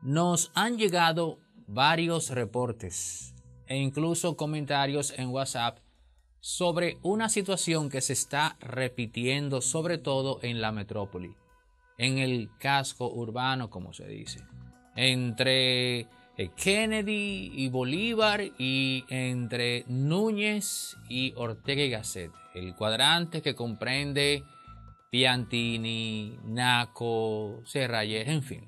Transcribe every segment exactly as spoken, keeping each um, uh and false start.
Nos han llegado varios reportes e incluso comentarios en WhatsApp sobre una situación que se está repitiendo sobre todo en la metrópoli, en el casco urbano, como se dice, entre Kennedy y Bolívar y entre Núñez y Ortega y Gasset, el cuadrante que comprende Piantini, Naco, Serrayes, en fin.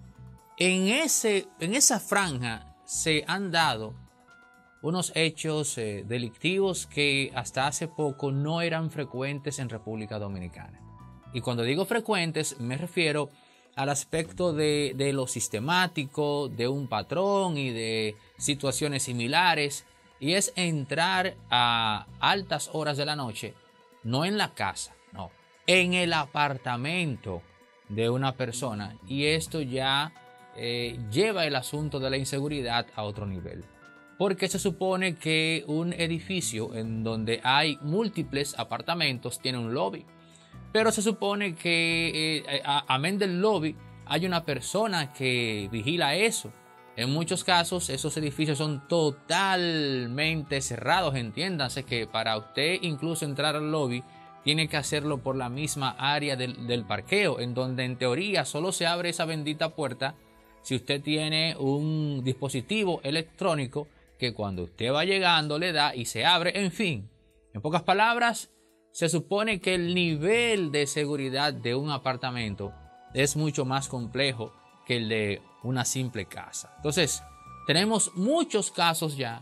En, ese, en esa franja se han dado unos hechos eh, delictivos que hasta hace poco no eran frecuentes en República Dominicana. Y cuando digo frecuentes me refiero al aspecto de, de lo sistemático, de un patrón y de situaciones similares, y es entrar a altas horas de la noche, no en la casa, no, en el apartamento de una persona, y esto ya eh, lleva el asunto de la inseguridad a otro nivel. Porque se supone que un edificio en donde hay múltiples apartamentos tiene un lobby. Pero se supone que, eh, amén del lobby, hay una persona que vigila eso. En muchos casos, esos edificios son totalmente cerrados. Entiéndanse que para usted incluso entrar al lobby, tiene que hacerlo por la misma área del, del parqueo, en donde en teoría solo se abre esa bendita puerta si usted tiene un dispositivo electrónico que cuando usted va llegando le da y se abre. En fin, en pocas palabras, se supone que el nivel de seguridad de un apartamento es mucho más complejo que el de una simple casa. Entonces, tenemos muchos casos ya,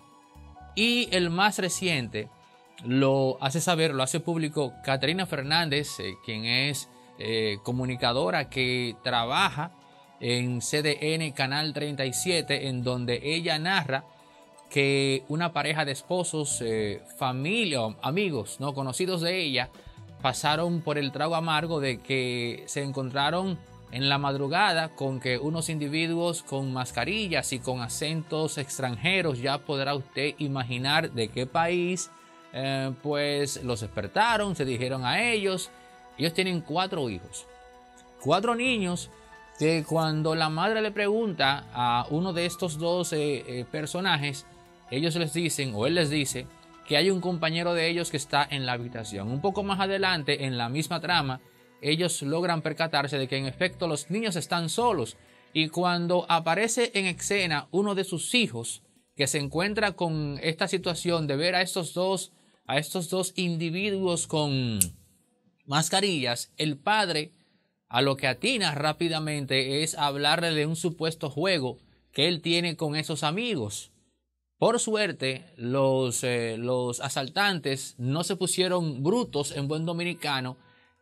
y el más reciente lo hace saber, lo hace público Caterina Fernández, eh, quien es eh, comunicadora que trabaja en C D N Canal treinta y siete, en donde ella narra que una pareja de esposos, eh, familia, amigos, no conocidos de ella, pasaron por el trago amargo de que se encontraron en la madrugada con que unos individuos con mascarillas y con acentos extranjeros, ya podrá usted imaginar de qué país, eh, pues los despertaron, se dijeron a ellos. Ellos tienen cuatro hijos, cuatro niños, que cuando la madre le pregunta a uno de estos dos eh, eh, personajes, ellos les dicen, o él les dice, que hay un compañero de ellos que está en la habitación. Un poco más adelante, en la misma trama, ellos logran percatarse de que en efecto los niños están solos. Y cuando aparece en escena uno de sus hijos, que se encuentra con esta situación de ver a estos dos, a estos dos individuos con mascarillas, el padre a lo que atina rápidamente es hablarle de un supuesto juego que él tiene con esos amigos. Por suerte, los, eh, los asaltantes no se pusieron brutos en buen dominicano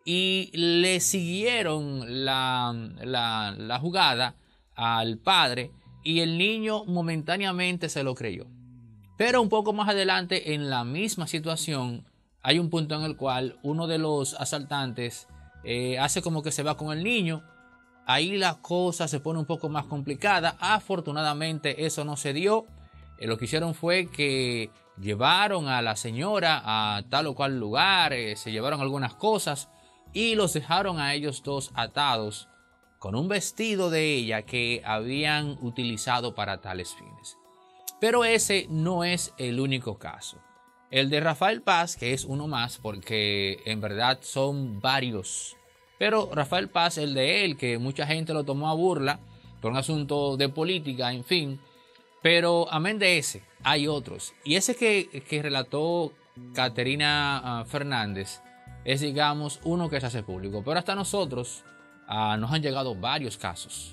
y le siguieron la, la, la jugada al padre, y el niño momentáneamente se lo creyó. Pero un poco más adelante, en la misma situación, hay un punto en el cual uno de los asaltantes eh, hace como que se va con el niño. Ahí la cosa se pone un poco más complicada. Afortunadamente eso no se dio. Eh, lo que hicieron fue que llevaron a la señora a tal o cual lugar, eh, se llevaron algunas cosas y los dejaron a ellos dos atados con un vestido de ella que habían utilizado para tales fines. Pero ese no es el único caso. El de Rafael Paz, que es uno más, porque en verdad son varios. Pero Rafael Paz, el de él, que mucha gente lo tomó a burla por un asunto de política, en fin. Pero amén de ese, hay otros. Y ese que, que relató Caterina uh, Fernández es, digamos, uno que se hace público. Pero hasta nosotros uh, nos han llegado varios casos.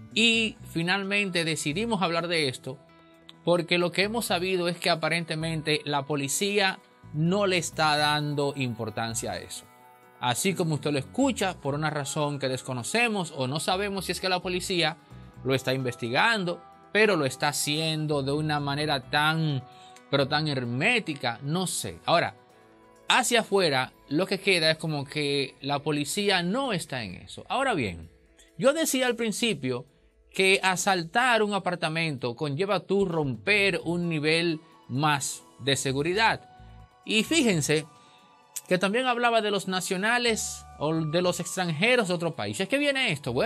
Y finalmente decidimos hablar de esto porque lo que hemos sabido es que aparentemente la policía no le está dando importancia a eso. Así como usted lo escucha, por una razón que desconocemos o no sabemos si es que la policía lo está investigando, pero lo está haciendo de una manera tan, pero tan hermética, no sé. Ahora, hacia afuera lo que queda es como que la policía no está en eso. Ahora bien, yo decía al principio que asaltar un apartamento conlleva tú romper un nivel más de seguridad. Y fíjense que también hablaba de los nacionales o de los extranjeros de otro país. ¿Es que viene esto? Bueno,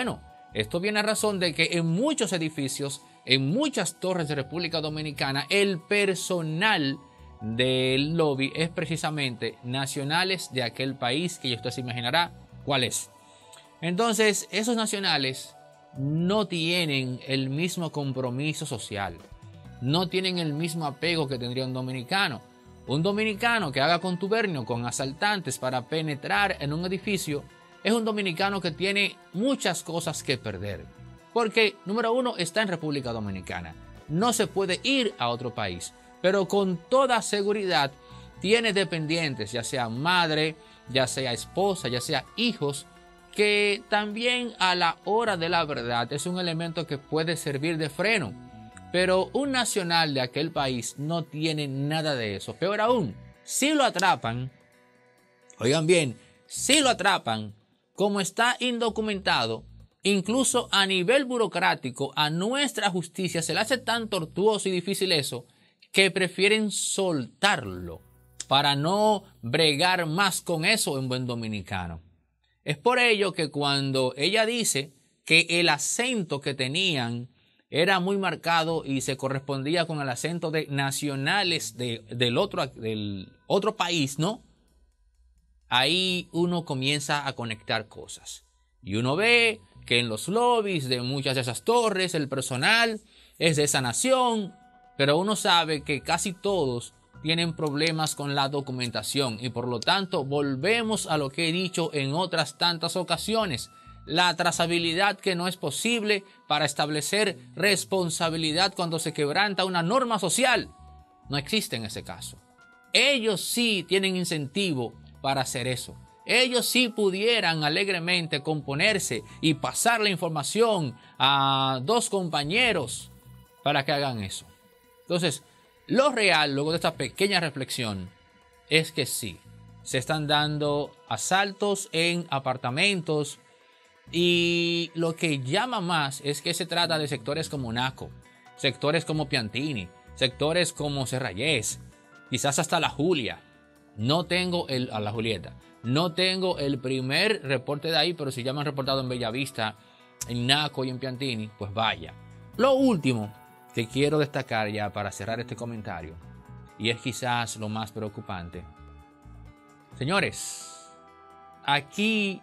Esto viene a razón de que en muchos edificios, en muchas torres de República Dominicana, el personal del lobby es precisamente nacionales de aquel país que usted se imaginará cuál es. Entonces, esos nacionales no tienen el mismo compromiso social, no tienen el mismo apego que tendría un dominicano. Un dominicano que haga contubernio con asaltantes para penetrar en un edificio es un dominicano que tiene muchas cosas que perder. Porque, número uno, está en República Dominicana. No se puede ir a otro país. Pero con toda seguridad tiene dependientes, ya sea madre, ya sea esposa, ya sea hijos, que también a la hora de la verdad es un elemento que puede servir de freno. Pero un nacional de aquel país no tiene nada de eso. Peor aún, si lo atrapan, oigan bien, si lo atrapan, como está indocumentado, incluso a nivel burocrático, a nuestra justicia se le hace tan tortuoso y difícil eso, que prefieren soltarlo para no bregar más con eso en buen dominicano. Es por ello que cuando ella dice que el acento que tenían era muy marcado y se correspondía con el acento de nacionales de, del, otro, del otro país, ¿no? Ahí uno comienza a conectar cosas. Y uno ve que en los lobbies de muchas de esas torres el personal es de esa nación, pero uno sabe que casi todos tienen problemas con la documentación y por lo tanto volvemos a lo que he dicho en otras tantas ocasiones. La trazabilidad que no es posible para establecer responsabilidad cuando se quebranta una norma social. No existe en ese caso. Ellos sí tienen incentivo para hacer eso. Ellos sí pudieran alegremente componerse y pasar la información a dos compañeros para que hagan eso. Entonces, lo real, luego de esta pequeña reflexión, es que sí, se están dando asaltos en apartamentos. Y lo que llama más es que se trata de sectores como Naco, sectores como Piantini, sectores como Serrayes, quizás hasta La Julia. No tengo el, a La Julieta, no tengo el primer reporte de ahí, pero si ya me han reportado en Bellavista, en Naco y en Piantini, pues vaya. Lo último que quiero destacar ya para cerrar este comentario, y es quizás lo más preocupante. Señores, aquí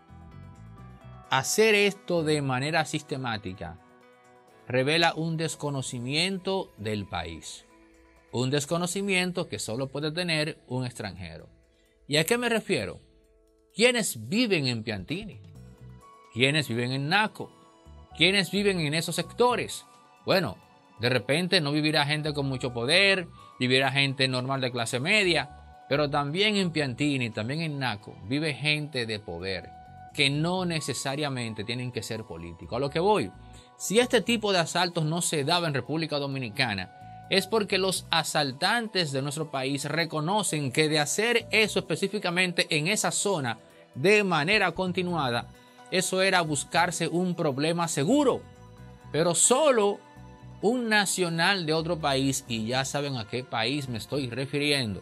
hacer esto de manera sistemática revela un desconocimiento del país. Un desconocimiento que solo puede tener un extranjero. ¿Y a qué me refiero? ¿Quiénes viven en Piantini? ¿Quiénes viven en Naco? ¿Quiénes viven en esos sectores? Bueno, de repente no vivirá gente con mucho poder, vivirá gente normal de clase media, pero también en Piantini, también en Naco, vive gente de poder, que no necesariamente tienen que ser políticos. A lo que voy, si este tipo de asaltos no se daba en República Dominicana, es porque los asaltantes de nuestro país reconocen que de hacer eso específicamente en esa zona de manera continuada, eso era buscarse un problema seguro. Pero solo un nacional de otro país, y ya saben a qué país me estoy refiriendo,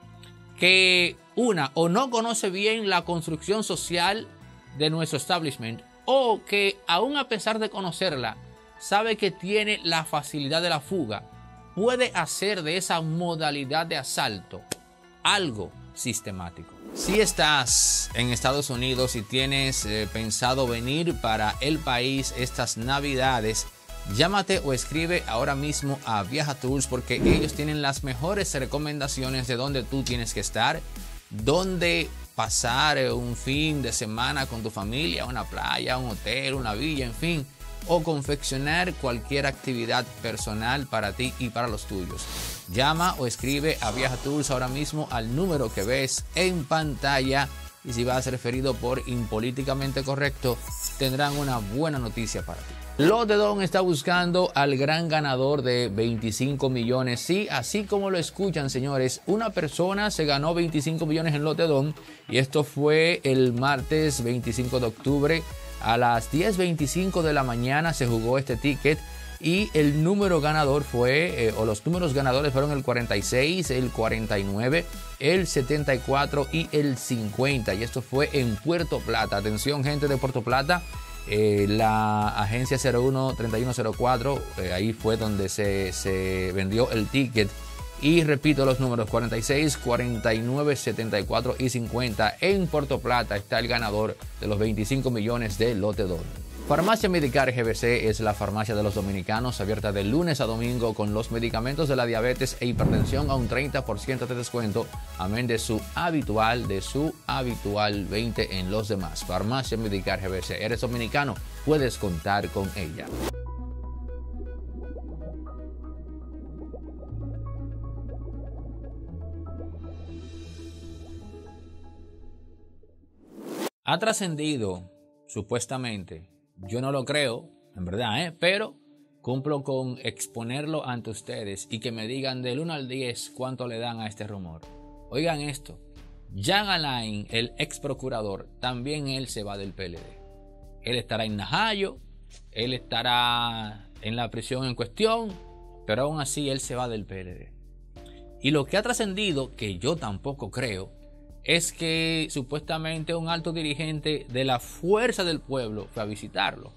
que una o no conoce bien la construcción social de nuestro establishment, o que aún a pesar de conocerla, sabe que tiene la facilidad de la fuga, puede hacer de esa modalidad de asalto algo sistemático. Si estás en Estados Unidos y tienes eh, pensado venir para el país estas navidades, llámate o escribe ahora mismo a Viaja Tours, porque ellos tienen las mejores recomendaciones de dónde tú tienes que estar, dónde pasar un fin de semana con tu familia, una playa, un hotel, una villa, en fin, o confeccionar cualquier actividad personal para ti y para los tuyos. Llama o escribe a Viaja Tours ahora mismo al número que ves en pantalla, y si vas referido por Impolíticamente Correcto, tendrán una buena noticia para ti. Lote Don está buscando al gran ganador de veinticinco millones. Sí, así como lo escuchan, señores, una persona se ganó veinticinco millones en Lote Don, y esto fue el martes veinticinco de octubre. A las diez veinticinco de la mañana se jugó este ticket y el número ganador fue, eh, o los números ganadores fueron el cuarenta y seis, el cuarenta y nueve, el setenta y cuatro y el cincuenta. Y esto fue en Puerto Plata. Atención, gente de Puerto Plata. Eh, la agencia cero uno treinta y uno cero cuatro, eh, ahí fue donde se, se vendió el ticket. Y repito los números: cuarenta y seis, cuarenta y nueve, setenta y cuatro y cincuenta. En Puerto Plata está el ganador de los veinticinco millones de lote dos. Farmacia Medicar G B C es la farmacia de los dominicanos, abierta de lunes a domingo con los medicamentos de la diabetes e hipertensión a un treinta por ciento de descuento, amén de su habitual, de su habitual veinte en los demás. Farmacia Medicar G B C. ¿Eres dominicano? Puedes contar con ella. Ha trascendido, supuestamente, yo no lo creo, en verdad, ¿eh? Pero cumplo con exponerlo ante ustedes y que me digan del uno al diez cuánto le dan a este rumor. Oigan esto: Jean Alain, el ex procurador, también él se va del P L D. Él estará en Najayo, él estará en la prisión en cuestión, pero aún así él se va del P L D. Y lo que ha trascendido, que yo tampoco creo, es que supuestamente un alto dirigente de la Fuerza del Pueblo fue a visitarlo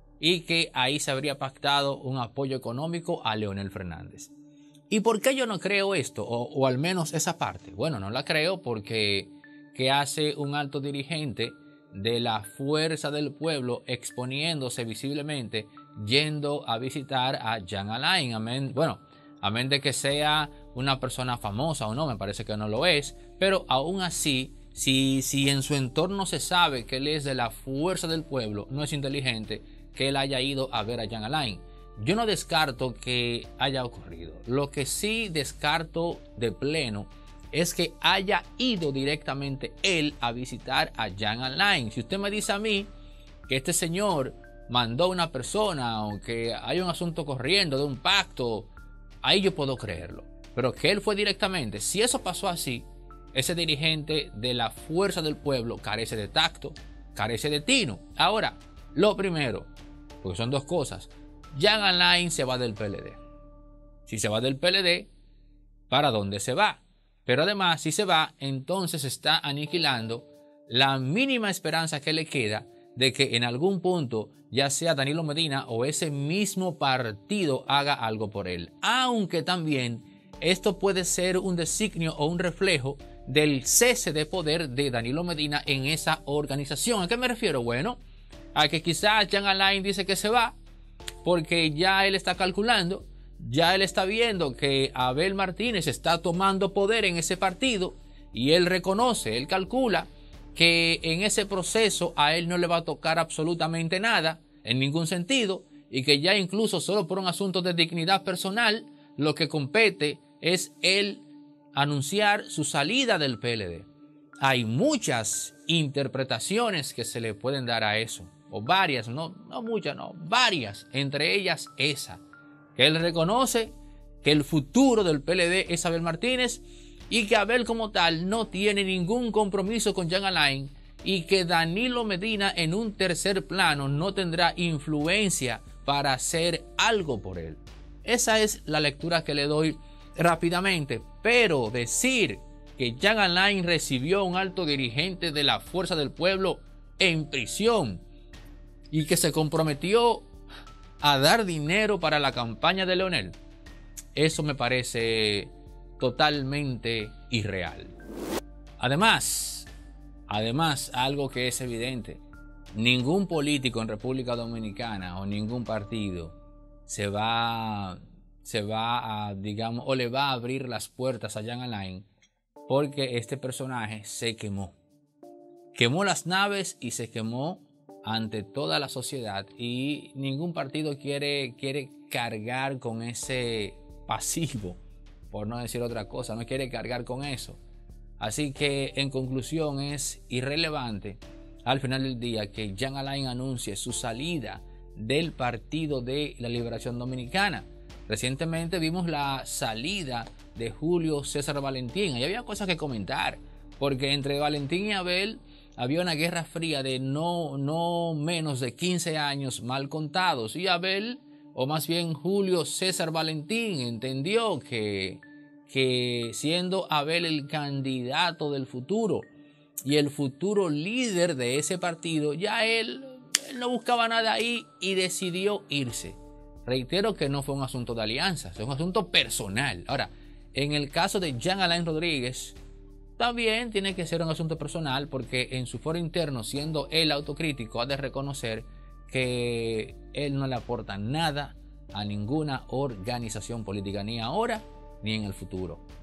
y que ahí se habría pactado un apoyo económico a Leonel Fernández. ¿Y por qué yo no creo esto? O, o al menos esa parte. Bueno, no la creo porque ¿qué hace un alto dirigente de la Fuerza del Pueblo exponiéndose visiblemente yendo a visitar a Jean Alain? Amén. Bueno, amén de que sea una persona famosa o no, me parece que no lo es, pero aún así, si, si en su entorno se sabe que él es de la Fuerza del Pueblo, no es inteligente que él haya ido a ver a Jean Alain. Yo no descarto que haya ocurrido. Lo que sí descarto de pleno es que haya ido directamente él a visitar a Jean Alain. Si usted me dice a mí que este señor mandó a una persona o que hay un asunto corriendo de un pacto, ahí yo puedo creerlo. Pero que él fue directamente, si eso pasó así, ese dirigente de la Fuerza del Pueblo carece de tacto, carece de tino. Ahora, lo primero, porque son dos cosas: Jean Alain se va del P L D. Si se va del P L D, ¿para dónde se va? Pero además, si se va, entonces está aniquilando la mínima esperanza que le queda de que en algún punto, ya sea Danilo Medina o ese mismo partido, haga algo por él. Aunque también esto puede ser un designio o un reflejo del cese de poder de Danilo Medina en esa organización. ¿A qué me refiero? Bueno, a que quizás Jean Alain dice que se va porque ya él está calculando, ya él está viendo que Abel Martínez está tomando poder en ese partido y él reconoce, él calcula que en ese proceso a él no le va a tocar absolutamente nada, en ningún sentido, y que ya incluso solo por un asunto de dignidad personal, lo que compete es él anunciar su salida del P L D. Hay muchas interpretaciones que se le pueden dar a eso, o varias, no, no muchas, no, varias, entre ellas esa, que él reconoce que el futuro del P L D es Abel Martínez y que Abel como tal no tiene ningún compromiso con Jean Alain y que Danilo Medina en un tercer plano no tendrá influencia para hacer algo por él. Esa es la lectura que le doy rápidamente, pero decir que Jean Alain recibió a un alto dirigente de la Fuerza del Pueblo en prisión y que se comprometió a dar dinero para la campaña de Leonel, eso me parece totalmente irreal. Además, además, algo que es evidente, ningún político en República Dominicana o ningún partido se va, se va a, digamos, o le va a abrir las puertas a Jean Alain porque este personaje se quemó. Quemó las naves y se quemó ante toda la sociedad y ningún partido quiere, quiere cargar con ese pasivo, por no decir otra cosa, no quiere cargar con eso. Así que en conclusión es irrelevante al final del día que Jean Alain anuncie su salida del Partido de la Liberación Dominicana. Recientemente vimos la salida de Julio César Valentín y había cosas que comentar, porque entre Valentín y Abel había una guerra fría de no, no menos de quince años mal contados, y Abel, o más bien Julio César Valentín, entendió que, que siendo Abel el candidato del futuro y el futuro líder de ese partido, ya él, él no buscaba nada ahí y decidió irse. Reitero que no fue un asunto de alianzas, es un asunto personal. Ahora, en el caso de Jean Alain Rodríguez, también tiene que ser un asunto personal porque en su foro interno, siendo él autocrítico, ha de reconocer que él no le aporta nada a ninguna organización política, ni ahora ni en el futuro.